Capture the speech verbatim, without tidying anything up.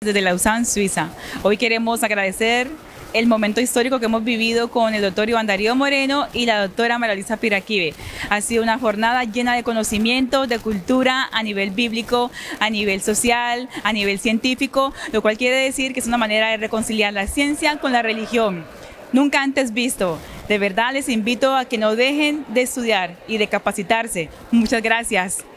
desde Lausanne, Suiza. Hoy queremos agradecer el momento histórico que hemos vivido con el doctor Iván Darío Moreno y la doctora María Luisa Piraquive. Ha sido una jornada llena de conocimiento, de cultura a nivel bíblico, a nivel social, a nivel científico, lo cual quiere decir que es una manera de reconciliar la ciencia con la religión. Nunca antes visto. De verdad les invito a que no dejen de estudiar y de capacitarse. Muchas gracias.